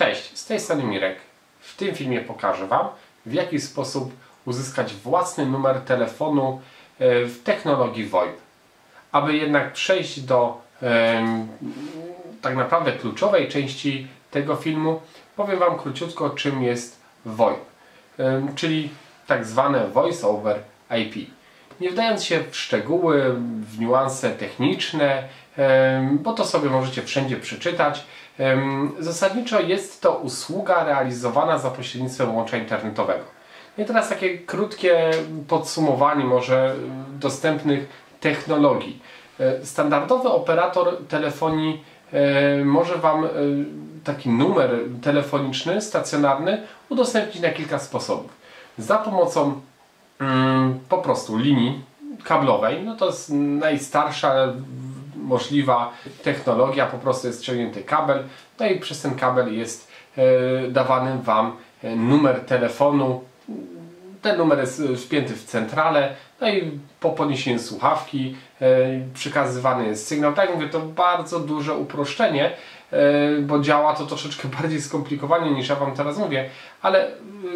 Cześć, z tej strony Mirek. W tym filmie pokażę Wam, w jaki sposób uzyskać własny numer telefonu w technologii VoIP. Aby jednak przejść do tak naprawdę kluczowej części tego filmu, powiem Wam króciutko, czym jest VoIP, czyli tak zwane Voice over IP. Nie wdając się w szczegóły, w niuanse techniczne, bo to sobie możecie wszędzie przeczytać. Zasadniczo jest to usługa realizowana za pośrednictwem łącza internetowego. I teraz takie krótkie podsumowanie może dostępnych technologii. Standardowy operator telefonii może Wam taki numer telefoniczny, stacjonarny udostępnić na kilka sposobów. Za pomocą po prostu linii kablowej, no to jest najstarsza możliwa technologia, po prostu jest ściągnięty kabel, no i przez ten kabel jest dawany Wam numer telefonu. Ten numer jest wpięty w centralę, no i po podniesieniu słuchawki przekazywany jest sygnał. Tak jak mówię, to bardzo duże uproszczenie, bo działa to troszeczkę bardziej skomplikowanie niż ja Wam teraz mówię, ale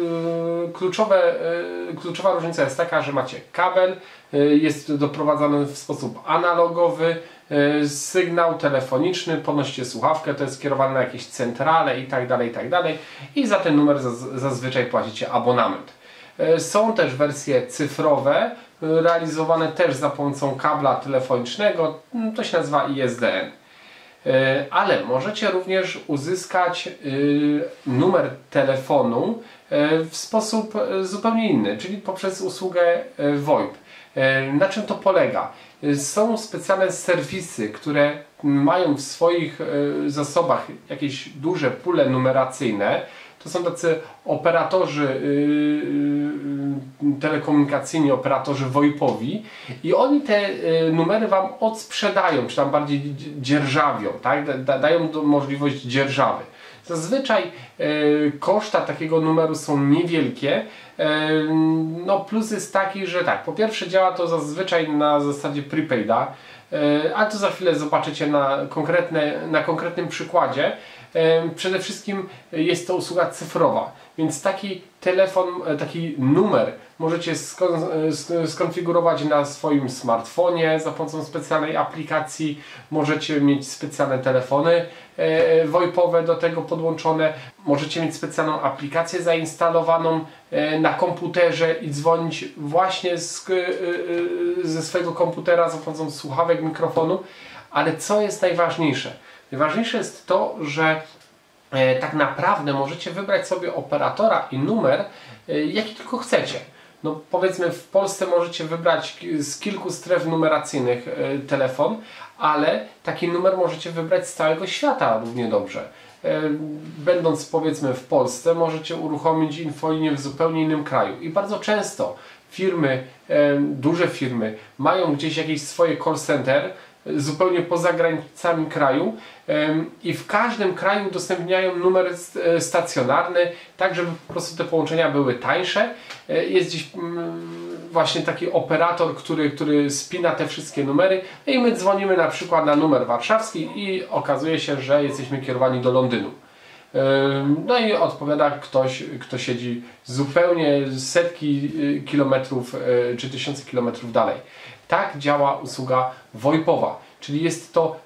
kluczowa różnica jest taka, że macie kabel, jest doprowadzany w sposób analogowy, sygnał telefoniczny, podnosicie słuchawkę, to jest skierowane na jakieś centrale i tak dalej i za ten numer zazwyczaj płacicie abonament. Są też wersje cyfrowe, realizowane też za pomocą kabla telefonicznego, to się nazywa ISDN. Ale możecie również uzyskać numer telefonu w sposób zupełnie inny, czyli poprzez usługę VoIP. Na czym to polega? Są specjalne serwisy, które mają w swoich zasobach jakieś duże pule numeracyjne. To są tacy operatorzy telekomunikacyjni, operatorzy VoIP-owi i oni te numery Wam odsprzedają, czy tam bardziej dzierżawią, tak? Dają możliwość dzierżawy. Zazwyczaj koszta takiego numeru są niewielkie. No plus jest taki, że tak, po pierwsze działa to zazwyczaj na zasadzie prepaida, ale to za chwilę zobaczycie na konkretnym przykładzie. Przede wszystkim jest to usługa cyfrowa, więc taki telefon, taki numer możecie skonfigurować na swoim smartfonie za pomocą specjalnej aplikacji. Możecie mieć specjalne telefony VoIP-owe do tego podłączone. Możecie mieć specjalną aplikację zainstalowaną na komputerze i dzwonić właśnie ze swojego komputera za pomocą słuchawek, mikrofonu. Ale co jest najważniejsze? Najważniejsze jest to, że tak naprawdę możecie wybrać sobie operatora i numer, jaki tylko chcecie. No powiedzmy, w Polsce możecie wybrać z kilku stref numeracyjnych telefon, ale taki numer możecie wybrać z całego świata równie dobrze. Będąc powiedzmy w Polsce, możecie uruchomić infolinię w zupełnie innym kraju. I bardzo często firmy, duże firmy mają gdzieś jakieś swoje call center zupełnie poza granicami kraju i w każdym kraju udostępniają numer stacjonarny, tak żeby po prostu te połączenia były tańsze. Jest gdzieś właśnie taki operator, który spina te wszystkie numery i my dzwonimy na przykład na numer warszawski i okazuje się, że jesteśmy kierowani do Londynu. No i odpowiada ktoś, kto siedzi zupełnie setki kilometrów czy tysiące kilometrów dalej. Tak działa usługa VoIP-owa, czyli jest to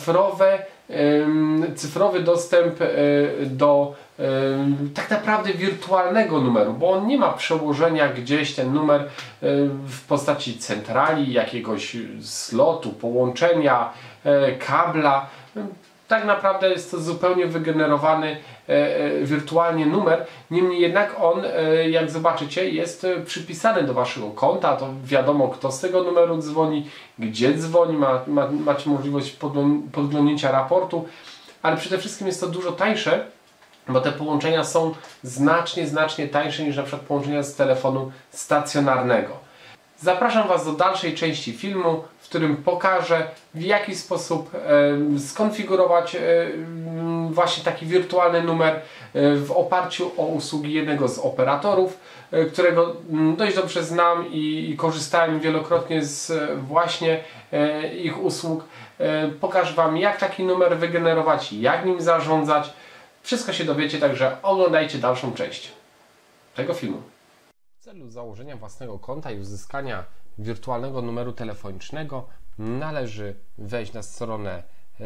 cyfrowy dostęp do tak naprawdę wirtualnego numeru, bo on nie ma przełożenia gdzieś, ten numer w postaci centrali, jakiegoś slotu, połączenia, kabla. Tak naprawdę jest to zupełnie wygenerowany wirtualnie numer, niemniej jednak on, jak zobaczycie, jest przypisany do Waszego konta, to wiadomo, kto z tego numeru dzwoni, gdzie dzwoni, macie możliwość podglądnięcia raportu, ale przede wszystkim jest to dużo tańsze, bo te połączenia są znacznie tańsze niż na przykład połączenia z telefonu stacjonarnego. Zapraszam Was do dalszej części filmu, w którym pokażę, w jaki sposób skonfigurować właśnie taki wirtualny numer w oparciu o usługi jednego z operatorów, którego dość dobrze znam i korzystałem wielokrotnie z właśnie ich usług. Pokażę Wam, jak taki numer wygenerować, jak nim zarządzać. Wszystko się dowiecie, także oglądajcie dalszą część tego filmu. W celu założenia własnego konta i uzyskania wirtualnego numeru telefonicznego należy wejść na stronę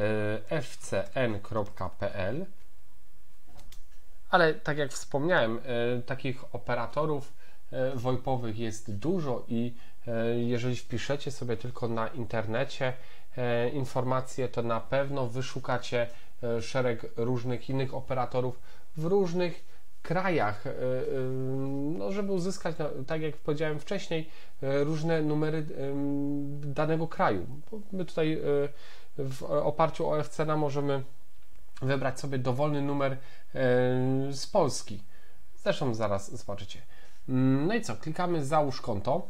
fcn.pl, ale tak jak wspomniałem, takich operatorów VoIP-owych jest dużo i jeżeli wpiszecie sobie tylko na internecie informacje, to na pewno wyszukacie szereg różnych innych operatorów w różnych krajach, no, żeby uzyskać, tak jak powiedziałem wcześniej, różne numery danego kraju. My tutaj w oparciu o FCN możemy wybrać sobie dowolny numer z Polski. Zresztą zaraz zobaczycie. No i co? Klikamy załóż konto.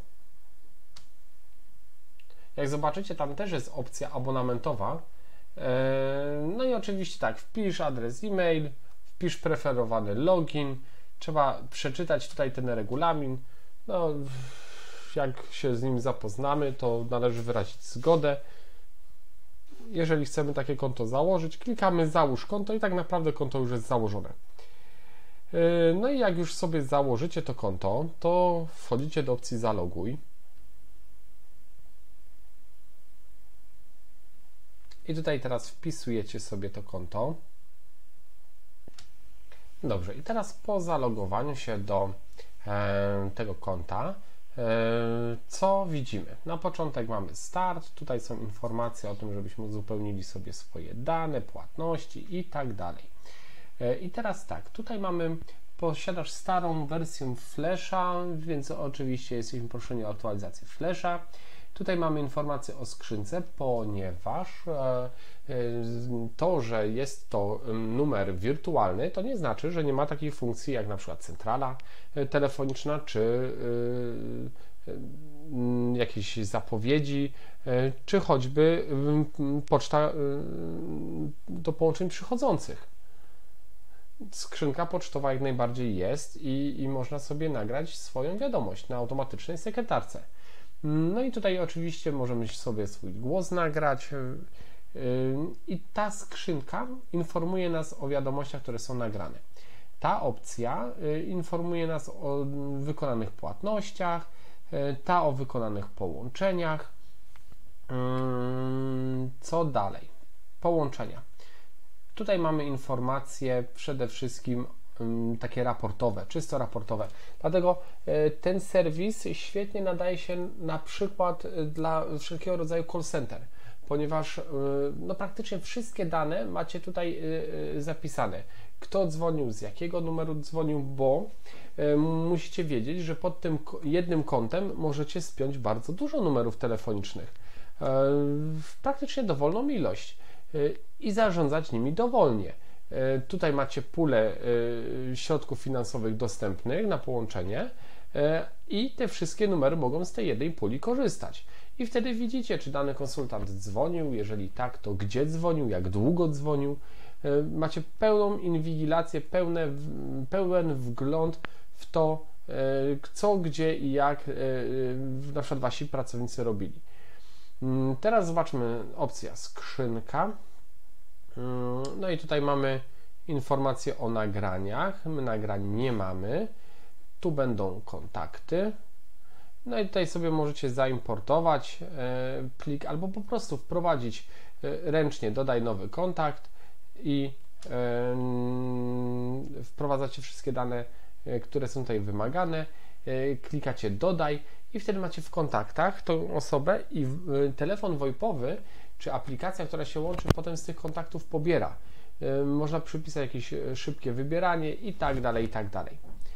Jak zobaczycie, tam też jest opcja abonamentowa. No i oczywiście tak, wpisz adres e-mail, wpisz preferowany login. Trzeba przeczytać tutaj ten regulamin. No, jak się z nim zapoznamy, to należy wyrazić zgodę. Jeżeli chcemy takie konto założyć, klikamy załóż konto i tak naprawdę konto już jest założone. No i jak już sobie założycie to konto, to wchodzicie do opcji zaloguj. I tutaj teraz wpisujecie sobie to konto. Dobrze, i teraz po zalogowaniu się do tego konta, co widzimy? Na początek mamy start, tutaj są informacje o tym, żebyśmy uzupełnili sobie swoje dane, płatności i tak dalej. I teraz tak, tutaj mamy, posiadasz starą wersję Flasha, więc oczywiście jesteśmy proszeni o aktualizację Flasha. Tutaj mamy informację o skrzynce, ponieważ to, że jest to numer wirtualny, to nie znaczy, że nie ma takiej funkcji jak na przykład centrala telefoniczna, czy jakieś zapowiedzi, czy choćby poczta do połączeń przychodzących. Skrzynka pocztowa jak najbardziej jest i można sobie nagrać swoją wiadomość na automatycznej sekretarce. No i tutaj oczywiście możemy sobie swój głos nagrać i ta skrzynka informuje nas o wiadomościach, które są nagrane. Ta opcja informuje nas o wykonanych płatnościach, ta o wykonanych połączeniach. Co dalej? Połączenia. Tutaj mamy informacje przede wszystkim takie raportowe, czysto raportowe. Dlatego ten serwis świetnie nadaje się na przykład dla wszelkiego rodzaju call center, ponieważ no, praktycznie wszystkie dane macie tutaj zapisane. Kto dzwonił, z jakiego numeru dzwonił, bo musicie wiedzieć, że pod tym jednym kontem możecie spiąć bardzo dużo numerów telefonicznych, praktycznie dowolną ilość i zarządzać nimi dowolnie. Tutaj macie pulę środków finansowych dostępnych na połączenie i te wszystkie numery mogą z tej jednej puli korzystać. I wtedy widzicie, czy dany konsultant dzwonił, jeżeli tak, to gdzie dzwonił, jak długo dzwonił. Macie pełną inwigilację, pełen wgląd w to, co, gdzie i jak na przykład wasi pracownicy robili. Teraz zobaczmy opcja skrzynka. No i tutaj mamy informacje o nagraniach. My nagrań nie mamy. Tu będą kontakty. No i tutaj sobie możecie zaimportować plik albo po prostu wprowadzić ręcznie, dodaj nowy kontakt i wprowadzacie wszystkie dane, które są tutaj wymagane. Klikacie dodaj i wtedy macie w kontaktach tą osobę i telefon VoIP-owy czy aplikacja, która się łączy, potem z tych kontaktów pobiera. Można przypisać jakieś szybkie wybieranie i tak dalej, i tak dalej.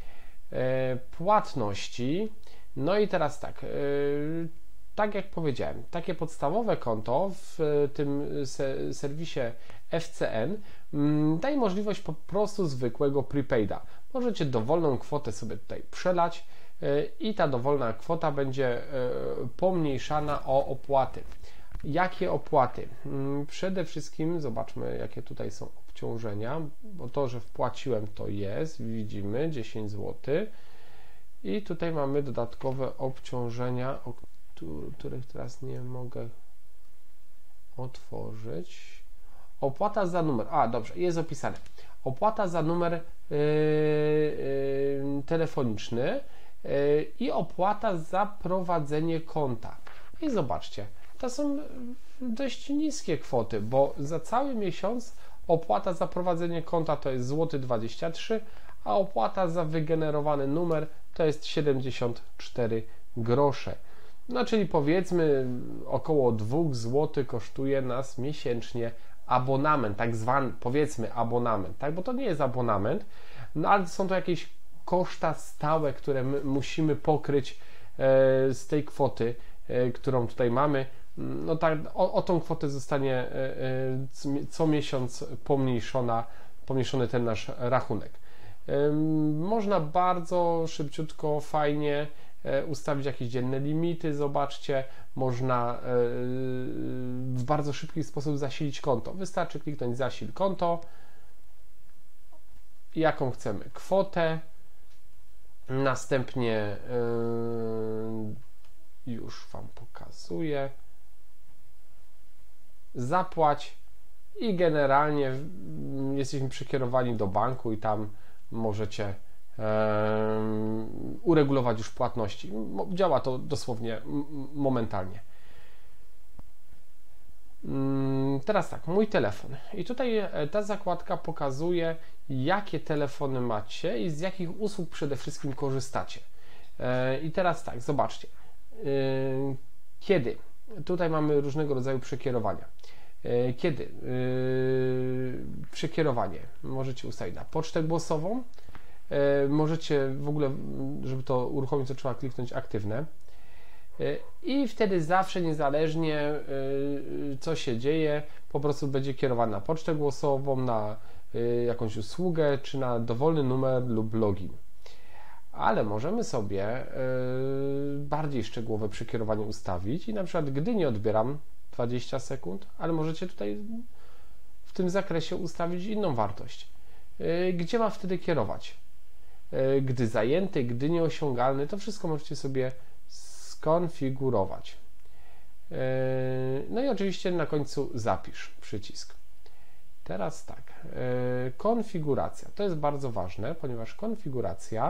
Płatności. No i teraz tak, tak jak powiedziałem, takie podstawowe konto w tym serwisie FCN daje możliwość po prostu zwykłego prepaida. Możecie dowolną kwotę sobie tutaj przelać i ta dowolna kwota będzie pomniejszana o opłaty. Jakie opłaty? Przede wszystkim zobaczmy, jakie tutaj są obciążenia, bo to, że wpłaciłem, to jest, widzimy 10 zł i tutaj mamy dodatkowe obciążenia, o których teraz nie mogę otworzyć. Opłata za numer, dobrze, jest opisane. opłata za numer telefoniczny i opłata za prowadzenie konta. I zobaczcie, to są dość niskie kwoty, bo za cały miesiąc opłata za prowadzenie konta to jest złoty 23, a opłata za wygenerowany numer to jest 74 grosze. No czyli powiedzmy około 2 zł kosztuje nas miesięcznie abonament, tak zwany powiedzmy abonament, tak? Bo to nie jest abonament, no ale są to jakieś koszta stałe, które my musimy pokryć z tej kwoty, którą tutaj mamy. No tak, o tą kwotę zostanie co miesiąc pomniejszony ten nasz rachunek. Można bardzo szybciutko, fajnie ustawić jakieś dzienne limity, zobaczcie, można w bardzo szybki sposób zasilić konto. Wystarczy kliknąć zasil konto, jaką chcemy kwotę, następnie już Wam pokazuję, zapłać i generalnie jesteśmy przekierowani do banku i tam możecie uregulować już płatności. Działa to dosłownie momentalnie. Teraz tak, mój telefon. I tutaj ta zakładka pokazuje, jakie telefony macie i z jakich usług przede wszystkim korzystacie. I teraz tak, zobaczcie. Kiedy? Tutaj mamy różnego rodzaju przekierowania. Kiedy? Przekierowanie możecie ustawić na pocztę głosową. Możecie w ogóle, żeby to uruchomić, to trzeba kliknąć aktywne. I wtedy zawsze, niezależnie co się dzieje, po prostu będzie kierowany na pocztę głosową, na jakąś usługę, czy na dowolny numer lub login. Ale możemy sobie bardziej szczegółowe przekierowanie ustawić i na przykład, gdy nie odbieram 20 sekund, ale możecie tutaj w tym zakresie ustawić inną wartość. Gdzie ma wtedy kierować? Gdy zajęty, gdy nieosiągalny, to wszystko możecie sobie skonfigurować. No i oczywiście na końcu zapisz przycisk. Teraz tak, konfiguracja. To jest bardzo ważne, ponieważ konfiguracja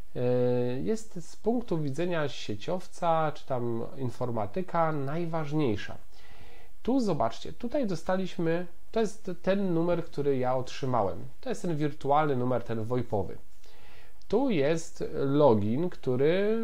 jest z punktu widzenia sieciowca czy tam informatyka najważniejsza. Tu zobaczcie, tutaj dostaliśmy, to jest ten numer, który ja otrzymałem. To jest ten wirtualny numer, ten VoIP-owy. Tu jest login, który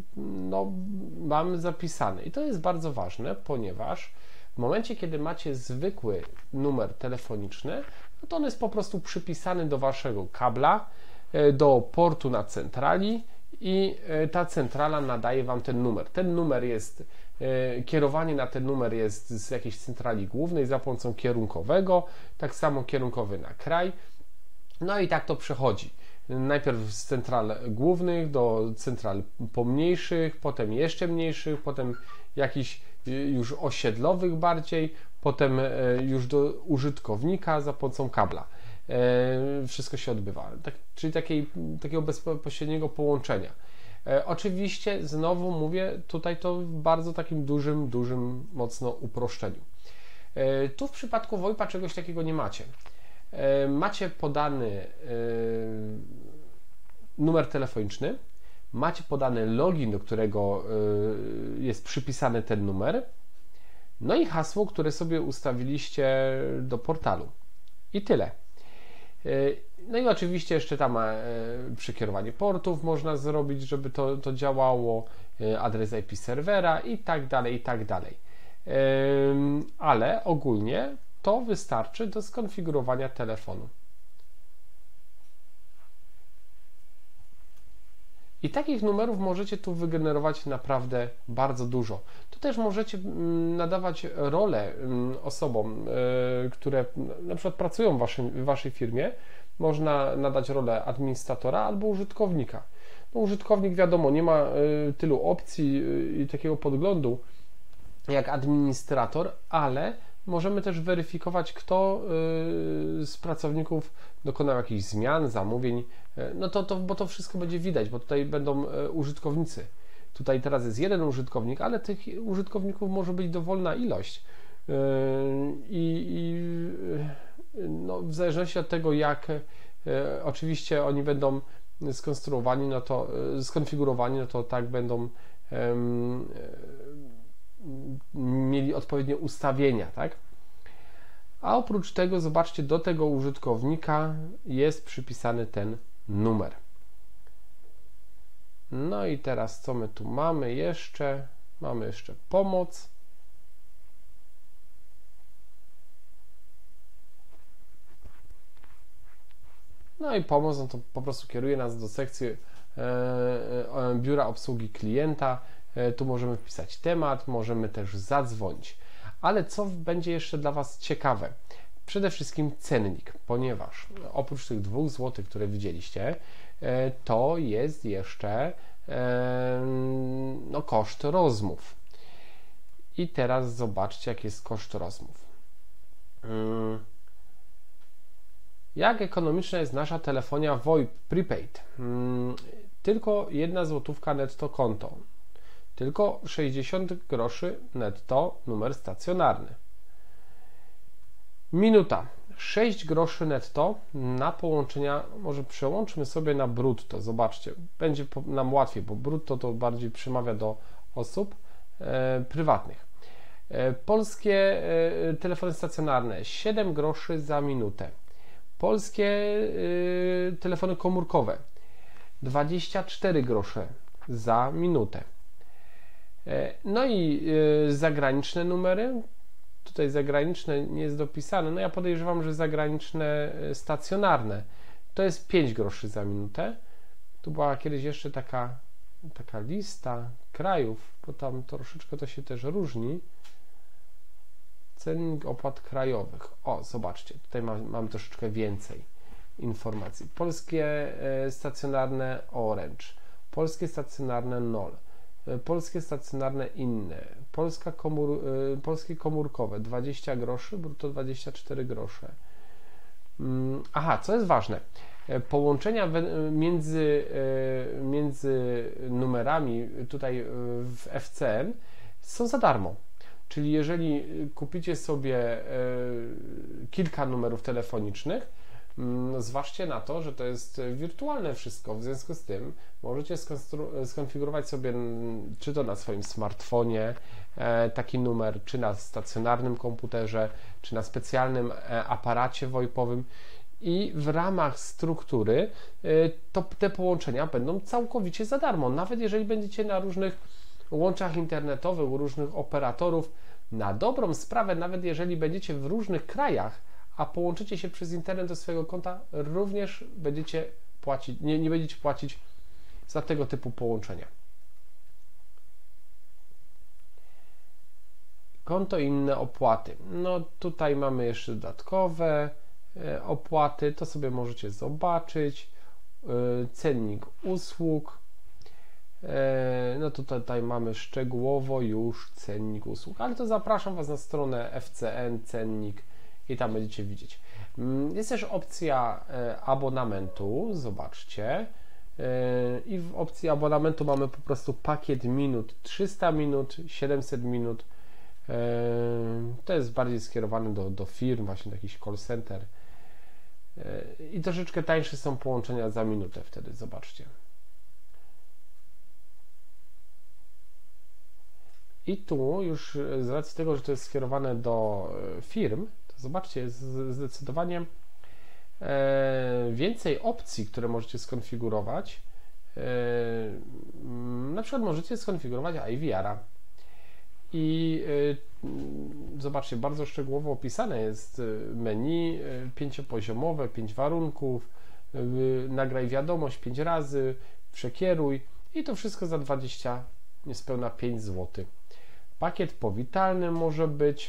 mam zapisany. I to jest bardzo ważne, ponieważ w momencie, kiedy macie zwykły numer telefoniczny, no to on jest po prostu przypisany do waszego kabla, do portu na centrali i ta centrala nadaje wam ten numer. Ten numer jest, kierowanie na ten numer jest z jakiejś centrali głównej za pomocą kierunkowego, tak samo kierunkowy na kraj. No i tak to przechodzi. Najpierw z central głównych do central pomniejszych, potem jeszcze mniejszych, potem jakichś już osiedlowych bardziej, potem już do użytkownika za pomocą kabla. Wszystko się odbywa, czyli takiego bezpośredniego połączenia. Oczywiście znowu mówię tutaj to w bardzo takim dużym mocno uproszczeniu. Tu w przypadku VoIP-a czegoś takiego nie macie. Macie podany numer telefoniczny, macie podany login, do którego jest przypisany ten numer, no i hasło, które sobie ustawiliście do portalu. I tyle. No i oczywiście jeszcze tam przekierowanie portów można zrobić, żeby to działało, adres IP serwera i tak dalej, i tak dalej. Ale ogólnie to wystarczy do skonfigurowania telefonu. I takich numerów możecie tu wygenerować naprawdę bardzo dużo. Tu też możecie nadawać rolę osobom, które na przykład pracują w waszej firmie. Można nadać rolę administratora albo użytkownika. No, użytkownik, wiadomo, nie ma tylu opcji i takiego podglądu jak administrator, ale możemy też weryfikować, kto z pracowników dokonał jakichś zmian, zamówień, no bo to wszystko będzie widać, bo tutaj będą użytkownicy. Tutaj teraz jest jeden użytkownik, ale tych użytkowników może być dowolna ilość. No, w zależności od tego, Oczywiście oni będą skonfigurowani, no to tak będą mieli odpowiednie ustawienia, tak? A oprócz tego, zobaczcie, do tego użytkownika jest przypisany ten numer. No i teraz co my tu mamy jeszcze? Mamy jeszcze pomoc. No i pomoc, no to po prostu kieruje nas do sekcji biura obsługi klienta. Tu możemy wpisać temat, możemy też zadzwonić. Ale co będzie jeszcze dla Was ciekawe? Przede wszystkim cennik, ponieważ oprócz tych 2 zł, które widzieliście, to jest jeszcze koszt rozmów. I teraz zobaczcie, jaki jest koszt rozmów. Jak ekonomiczna jest nasza telefonia VoIP prepaid? Tylko 1 złotówka netto konto. Tylko 60 groszy netto numer stacjonarny. Minuta 6 groszy netto na połączenia, może przełączmy sobie na brutto, zobaczcie, będzie nam łatwiej, bo brutto to bardziej przemawia do osób prywatnych. Polskie telefony stacjonarne 7 groszy za minutę. Polskie telefony komórkowe 24 grosze za minutę. No i zagraniczne numery. Tutaj zagraniczne nie jest dopisane. No ja podejrzewam, że zagraniczne stacjonarne to jest 5 groszy za minutę. Tu była kiedyś jeszcze taka lista krajów, bo tam troszeczkę to się też różni. Cennik opłat krajowych. O, zobaczcie, tutaj mam troszeczkę więcej informacji. Polskie stacjonarne Orange, polskie stacjonarne NOL, polskie stacjonarne inne, polskie komórkowe 20 groszy, brutto 24 grosze. Aha, co jest ważne, połączenia między numerami tutaj w FCN są za darmo. Czyli jeżeli kupicie sobie kilka numerów telefonicznych, zważcie na to, że to jest wirtualne wszystko. W związku z tym możecie skonfigurować sobie, czy to na swoim smartfonie taki numer, czy na stacjonarnym komputerze, czy na specjalnym aparacie VoIP-owym i w ramach struktury to te połączenia będą całkowicie za darmo. Nawet jeżeli będziecie na różnych łączach internetowych, u różnych operatorów, na dobrą sprawę, nawet jeżeli będziecie w różnych krajach, a połączycie się przez internet do swojego konta, również będziecie płacić, nie będziecie płacić za tego typu połączenia. Konto i inne opłaty. No tutaj mamy jeszcze dodatkowe opłaty, to sobie możecie zobaczyć. Cennik usług. No to tutaj mamy szczegółowo już cennik usług, ale to zapraszam Was na stronę FCN, cennik i tam będziecie widzieć. Jest też opcja abonamentu, zobaczcie. I w opcji abonamentu mamy po prostu pakiet minut, 300 minut, 700 minut. To jest bardziej skierowane do firm, właśnie do jakichś call center. I troszeczkę tańsze są połączenia za minutę wtedy, zobaczcie. I tu już z racji tego, że to jest skierowane do firm, to zobaczcie, jest zdecydowanie więcej opcji, które możecie skonfigurować. Na przykład możecie skonfigurować IVR-a. I zobaczcie, bardzo szczegółowo opisane jest menu 5-poziomowe, 5 warunków, nagraj wiadomość 5 razy, przekieruj i to wszystko za 20, niespełna 5 zł. Pakiet powitalny może być,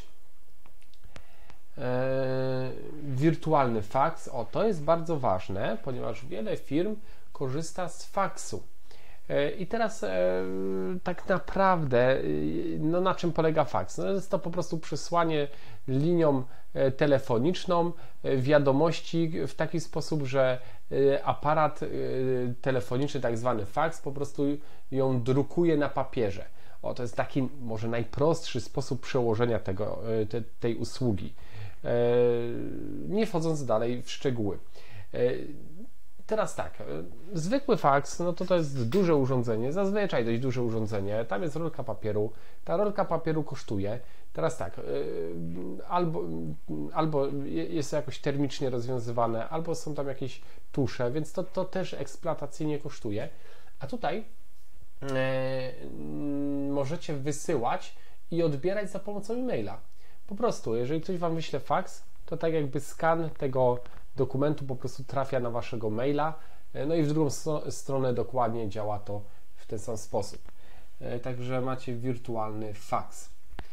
wirtualny faks, to jest bardzo ważne, ponieważ wiele firm korzysta z faksu. I teraz tak naprawdę, no na czym polega faks? No jest to po prostu przesłanie linią telefoniczną wiadomości w taki sposób, że aparat telefoniczny, tak zwany faks, po prostu ją drukuje na papierze. To jest taki może najprostszy sposób przełożenia tej usługi, nie wchodząc dalej w szczegóły. Teraz tak, zwykły faks, no to jest duże urządzenie, zazwyczaj dość duże urządzenie, tam jest rolka papieru, ta rolka papieru kosztuje. Teraz tak, albo jest jakoś termicznie rozwiązywane, albo są tam jakieś tusze, więc to też eksploatacyjnie kosztuje. A tutaj możecie wysyłać i odbierać za pomocą e-maila. Po prostu, jeżeli ktoś Wam wyśle faks, to tak jakby skan tego dokumentu po prostu trafia na Waszego maila, no i w drugą stronę dokładnie działa to w ten sam sposób. Także macie wirtualny faks.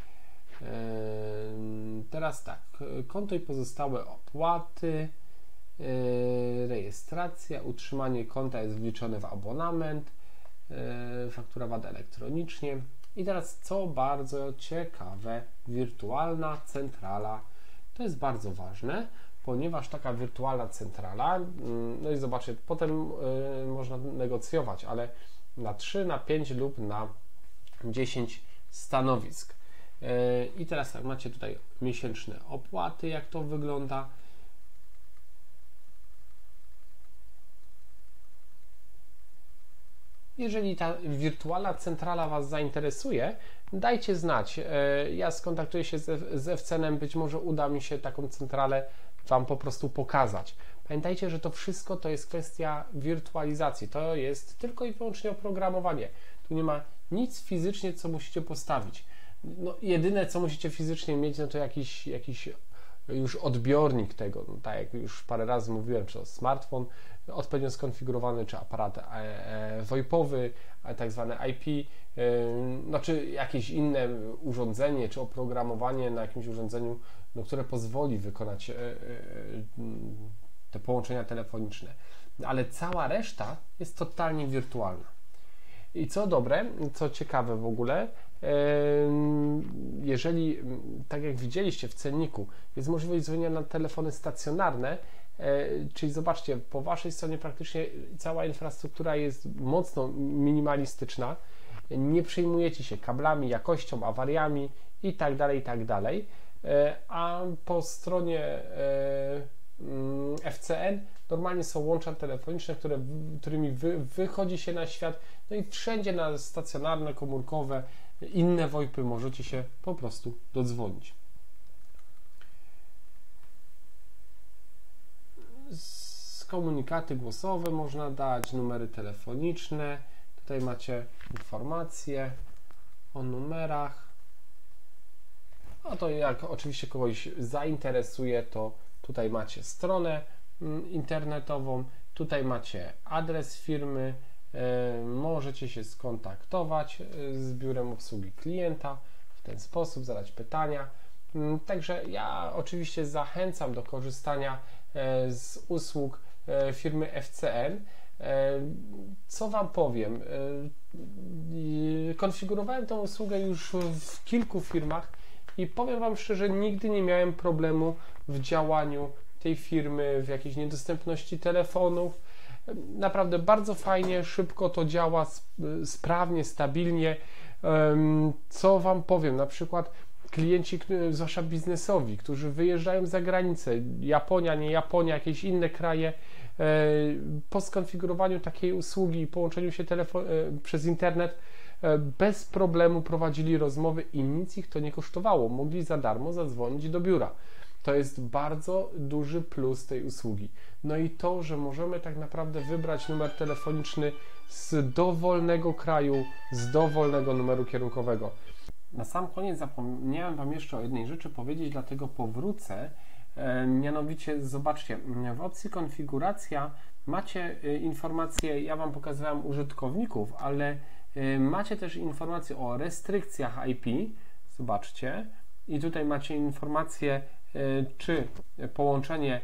Teraz tak, konto i pozostałe opłaty, rejestracja, utrzymanie konta jest wliczone w abonament, faktura VAT elektronicznie. I teraz co bardzo ciekawe, wirtualna centrala. To jest bardzo ważne, ponieważ taka wirtualna centrala, no i zobaczcie, potem można negocjować, ale na 3, na 5 lub na 10 stanowisk. I teraz tak, macie tutaj miesięczne opłaty, jak to wygląda. Jeżeli ta wirtualna centrala Was zainteresuje, dajcie znać. Ja skontaktuję się z FCN-em, być może uda mi się taką centralę Wam po prostu pokazać. Pamiętajcie, że to wszystko to jest kwestia wirtualizacji. To jest tylko i wyłącznie oprogramowanie. Tu nie ma nic fizycznie, co musicie postawić. No, jedyne, co musicie fizycznie mieć, no to jakiś już odbiornik tego, no, tak jak już parę razy mówiłem, czy to smartfon odpowiednio skonfigurowany, czy aparat VoIP-owy, tak zwane IP, no, czy jakieś inne urządzenie, czy oprogramowanie na jakimś urządzeniu, no, które pozwoli wykonać te połączenia telefoniczne. Ale cała reszta jest totalnie wirtualna. I co dobre, co ciekawe w ogóle, jeżeli, tak jak widzieliście w cenniku, jest możliwość dzwonienia na telefony stacjonarne, czyli zobaczcie, po Waszej stronie praktycznie cała infrastruktura jest mocno minimalistyczna, nie przejmujecie się kablami, jakością, awariami i tak dalej, a po stronie FCN normalnie są łącza telefoniczne, którymi wychodzi się na świat, no i wszędzie na stacjonarne, komórkowe, inne VoIP-y możecie się po prostu dodzwonić. Komunikaty głosowe można dać, numery telefoniczne, tutaj macie informacje o numerach. A to jak oczywiście kogoś zainteresuje, to tutaj macie stronę internetową, tutaj macie adres firmy, możecie się skontaktować z biurem obsługi klienta, w ten sposób zadać pytania. Także ja oczywiście zachęcam do korzystania z usług firmy FCN. Co Wam powiem? Konfigurowałem tę usługę już w kilku firmach i powiem Wam szczerze, nigdy nie miałem problemu w działaniu tej firmy, w jakiejś niedostępności telefonów. Naprawdę bardzo fajnie, szybko to działa, sprawnie, stabilnie. Co Wam powiem? Na przykład klienci, zwłaszcza biznesowi, którzy wyjeżdżają za granicę, Japonia, nie Japonia, jakieś inne kraje, po skonfigurowaniu takiej usługi i połączeniu się przez internet bez problemu prowadzili rozmowy i nic ich to nie kosztowało. Mogli za darmo zadzwonić do biura. To jest bardzo duży plus tej usługi. No i to, że możemy tak naprawdę wybrać numer telefoniczny z dowolnego kraju, z dowolnego numeru kierunkowego. Na sam koniec zapomniałem Wam jeszcze o jednej rzeczy powiedzieć, dlatego powrócę. Mianowicie, zobaczcie, w opcji konfiguracja macie informacje, ja Wam pokazywałem użytkowników, ale macie też informacje o restrykcjach IP. Zobaczcie. I tutaj macie informacje, czy połączenie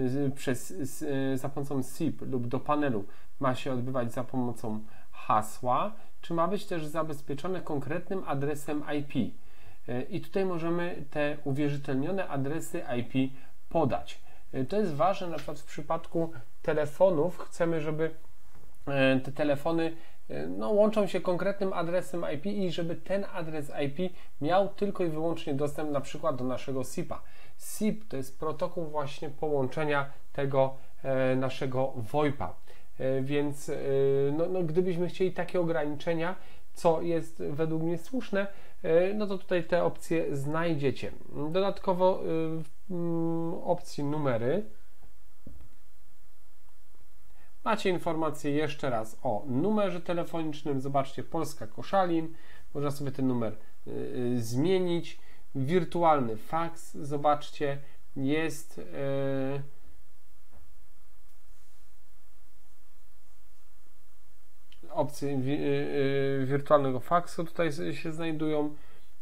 za pomocą SIP lub do panelu ma się odbywać za pomocą hasła, czy ma być też zabezpieczone konkretnym adresem IP. I tutaj możemy te uwierzytelnione adresy IP podać. To jest ważne na przykład w przypadku telefonów. Chcemy, żeby te telefony łączą się konkretnym adresem IP i żeby ten adres IP miał tylko i wyłącznie dostęp na przykład do naszego SIP-a. SIP to jest protokół właśnie połączenia tego naszego VoIP-a. Więc gdybyśmy chcieli takie ograniczenia, co jest według mnie słuszne, no to tutaj te opcje znajdziecie. Dodatkowo w opcji numery macie informację jeszcze raz o numerze telefonicznym. Zobaczcie, Polska Koszalin. Można sobie ten numer zmienić. Wirtualny faks. Zobaczcie, jest opcje wirtualnego faksu tutaj się znajdują.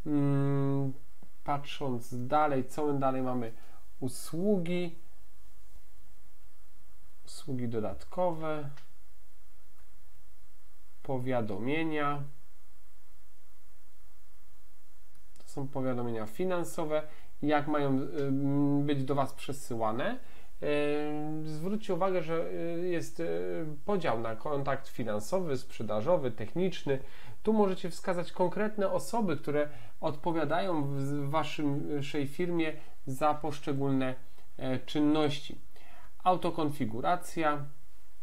Patrząc dalej, co my dalej mamy? Usługi dodatkowe, powiadomienia. To są powiadomienia finansowe, jak mają być do Was przesyłane. Zwróćcie uwagę, że jest podział na kontakt finansowy, sprzedażowy, techniczny. Tu możecie wskazać konkretne osoby, które odpowiadają w Waszej firmie za poszczególne czynności. Autokonfiguracja.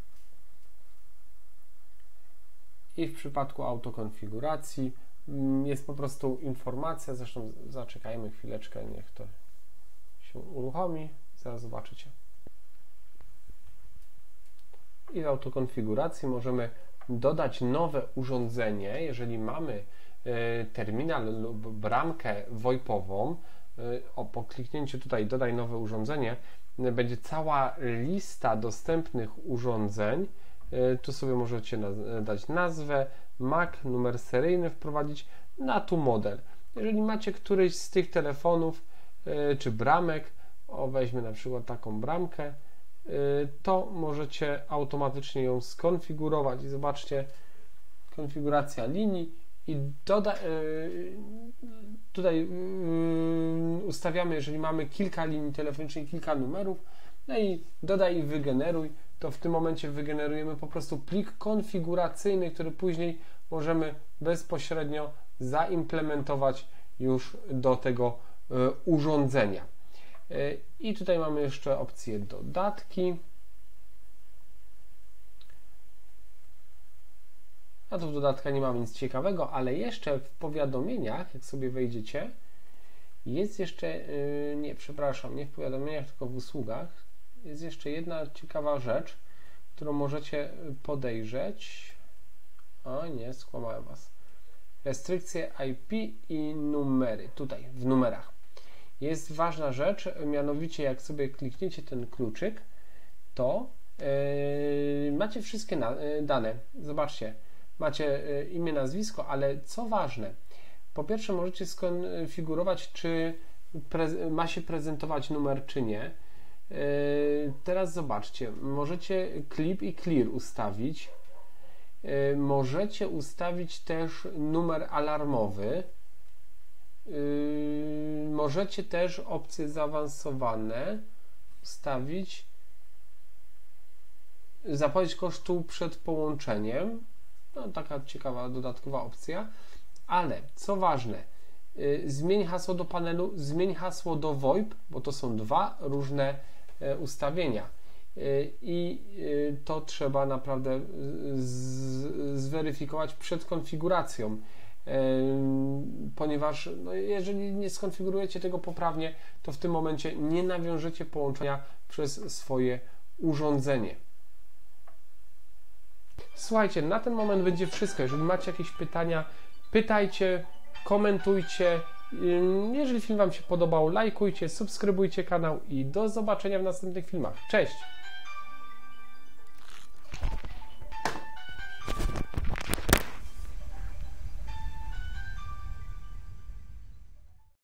I w przypadku autokonfiguracji jest po prostu informacja, zresztą zaczekajmy chwileczkę, niech to się uruchomi, zaraz zobaczycie. I w autokonfiguracji możemy dodać nowe urządzenie, jeżeli mamy terminal lub bramkę VoIP-ową. Po kliknięciu tutaj dodaj nowe urządzenie będzie cała lista dostępnych urządzeń. Tu sobie możecie dać nazwę, MAC, numer seryjny wprowadzić, na tu model. Jeżeli macie któryś z tych telefonów czy bramek, weźmy na przykład taką bramkę, to możecie automatycznie ją skonfigurować i zobaczcie, konfiguracja linii i tutaj ustawiamy, jeżeli mamy kilka linii telefonicznych, kilka numerów, no i dodaj i wygeneruj, to w tym momencie wygenerujemy po prostu plik konfiguracyjny, który później możemy bezpośrednio zaimplementować już do tego urządzenia. I tutaj mamy jeszcze opcję dodatki. A tu w dodatkach nie mamy nic ciekawego, ale jeszcze w powiadomieniach, jak sobie wejdziecie, jest jeszcze, nie w powiadomieniach, tylko w usługach, jest jeszcze jedna ciekawa rzecz, którą możecie podejrzeć. O nie, skłamałem Was. Restrykcje IP i numery. Tutaj, w numerach. Jest ważna rzecz, mianowicie jak sobie klikniecie ten kluczyk, to macie wszystkie dane. Zobaczcie, macie imię, nazwisko, ale co ważne, po pierwsze możecie skonfigurować, czy ma się prezentować numer, czy nie. Teraz zobaczcie, możecie clip i clear ustawić. Możecie ustawić też numer alarmowy. Możecie też opcje zaawansowane ustawić, zapowiedź kosztu przed połączeniem, no, taka ciekawa dodatkowa opcja, ale co ważne, zmień hasło do panelu, zmień hasło do VoIP, bo to są dwa różne ustawienia i to trzeba naprawdę zweryfikować przed konfiguracją. Ponieważ jeżeli nie skonfigurujecie tego poprawnie, to w tym momencie nie nawiążecie połączenia przez swoje urządzenie. Słuchajcie, na ten moment będzie wszystko. Jeżeli macie jakieś pytania, pytajcie, komentujcie. Jeżeli film Wam się podobał, lajkujcie, subskrybujcie kanał i do zobaczenia w następnych filmach. Cześć!